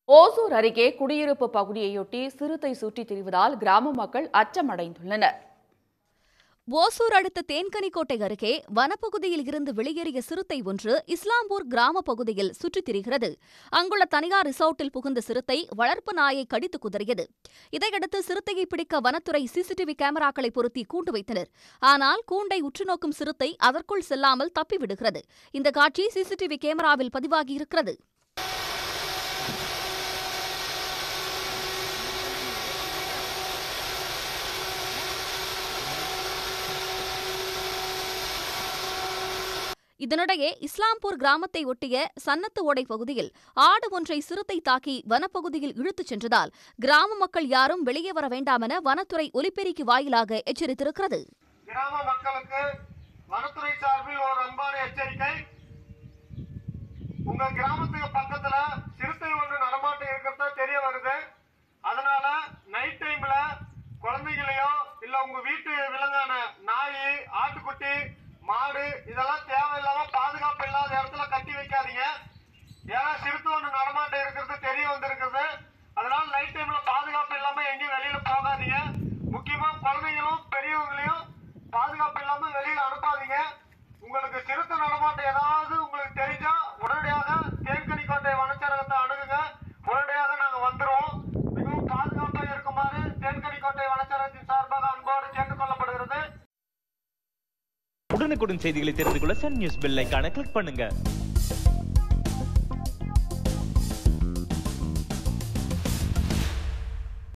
ஓசூர் அருகே குடியிருப்பு பகுதியையொட்டி சிறுத்தை சுற்றித் திரிவதால் கிராம மக்கள் அச்சமடைந்துள்ளனர். ஓசூர் அடுத்த தேன்கனிக்கோட்டை அருகே வனப்பகுதியில் இருந்து வெளியேறிய சிறுத்தை ஒன்று இஸ்லாம்பூர் கிராம பகுதியில் சுற்றித் திரிகிறது. அங்குள்ள தனியார் ரிசார்ட்டில் புகுந்த சிறுத்தை வளர்ப்பு நாயை கடித்து குதறியது. இதையடுத்து சிறுத்தையை பிடிக்க வனத்துறை சிசிடிவி கேமராக்களை பொருத்தி கூண்டு வைத்தனர். ஆனால் கூண்டை உற்றுநோக்கும் சிறுத்தை அதற்குள் செல்லாமல் தப்பிவிடுகிறது. இந்த காட்சி சிசிடிவி கேமராவில் பதிவாகியிருக்கிறது. இதனிடையே இஸ்லாம்பூர் கிராமத்தை ஒட்டிய சன்னத்து ஓடை பகுதியில் ஆடு ஒன்றை சிறுத்தை தாக்கி வனப்பகுதியில் இழுத்துச் சென்றதால் கிராம மக்கள் யாரும் வெளியே வர வேண்டாம் என வனத்துறை ஒலிபெருக்கி வாயிலாக எச்சரித்திருக்கிறது. கிராம மக்களுக்கு வனத்துறை சார்பில் ஒரு அன்பான எச்சரிக்கை. உங்க கிராமத்துக்கு பக்கத்துல சிறுத்தை ஒன்று நடமாட்டம் இருக்கிறதா தெரிய வருது. அதனால நைட் டைம்ல குழந்தைகளையோ இல்ல உங்க வீட்டு விலங்கான நாய், ஆட்டுக்குட்டி, மாடு இதெல்லாம் தேவையில்லாம பாதுகாப்பு இல்லாத இடத்துல கட்டி வைக்காதீங்க. ஏன்னா சிறுத்தை ஒன்று நடமாட்டம் இருக்கிறது தெரிய வந்திருக்கிறது. அதனால நைட் டைம்ல பாதுகாப்பு இல்லாம எங்கேயும் வெளியில போகாதீங்க. முக்கியமா குழந்தைங்களும் பெரியவங்களையும் பாதுகாப்பு இல்லாம வெளியில அனுப்பாதீங்க. உங்களுக்கு சிறுத்தை நடமாட்டம் ஏதாவது உங்களுக்கு தெரிஞ்சா உடனடியாக தேன்கனிக்கோட்டை வனச்சரகத்தை அணுகுங்க. உடனடியாக நாங்க வந்துருவோம். மிகவும் பாதுகாப்பாக இருக்குமாறு தேன்கனிக்கோட்டை வனச்சரகத்தின் சார்பாக அன்போடு கேட்டுக்கொள்ளப்படுகிறது. உடனுக்குடன் செய்திகளை தெரிந்து கொள்ள சன் நியூஸ் பெல் ஐகானை கிளிக் பண்ணுங்க.